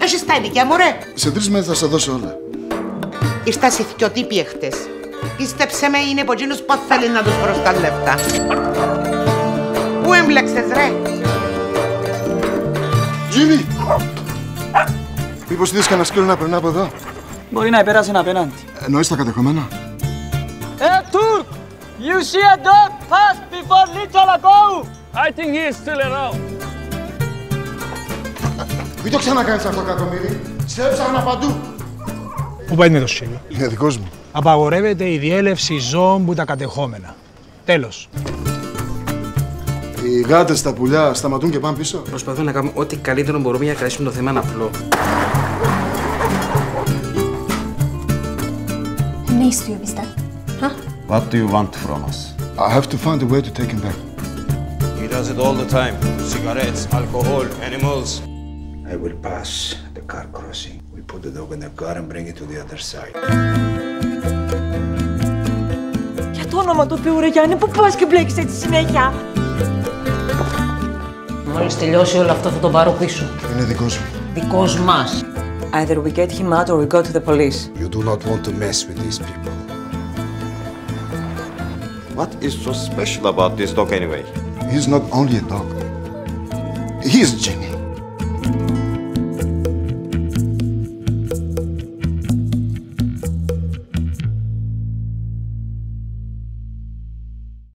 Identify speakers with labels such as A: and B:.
A: έχεις τα ειδικιά μου, ρε.
B: Σε 3 μέρες θα σε δώσω όλα.
A: Ήρθα σε θκιοτύπη εχθές. Πίστεψε με, είναι από εκείνους που θέλει να τους βρω τα λεφτά. Πού έμπλεξες, ρε?
B: Τζίμι! Μήπως είδες κανένα σκύλο να περνά από εδώ?
C: Μπορεί να επέρασε απέναντι.
B: Εννοείς τα κατεχόμενα?
C: Turk! You see a dog pass before little ago?
D: I think he is still around.
B: Μην το ξανακάνεις αυτό, κακομοίρη. Σε έψαχνα παντού.
E: Πού πάει το σκύλο?
B: Είναι δικός μου.
E: Απαγορεύεται η διέλευση ζώων που τα κατεχόμενα. Τέλος.
B: Οι γάτες, τα πουλιά σταματούν και πάνε πίσω.
F: Προσπαθούμε να κάνουμε ό,τι καλύτερο μπορούμε για να κρατήσουμε το θέμα απλό.
G: Μίστριο, πιστά.
H: What do you want from us?
B: I have to find a way to take him back.
H: He does it all the time. Cigarettes, alcohol, animals.
I: I will pass the car crossing. We put the dog in the car and bring it to the other side.
G: Για το όνομα του Θεού, ρε Γιάννη, πού πας και μπλέκεις έτσι συνέχεια?
J: Μόλις τελειώσει όλο αυτό θα τον πάρω πίσω.
B: Είναι δικός μου.
J: Δικός μας.
G: Either we get him out or we go to the police.
I: You do not want to mess with these people.
H: What is so special about this dog anyway?
B: He's not only a dog. He's Jimmy.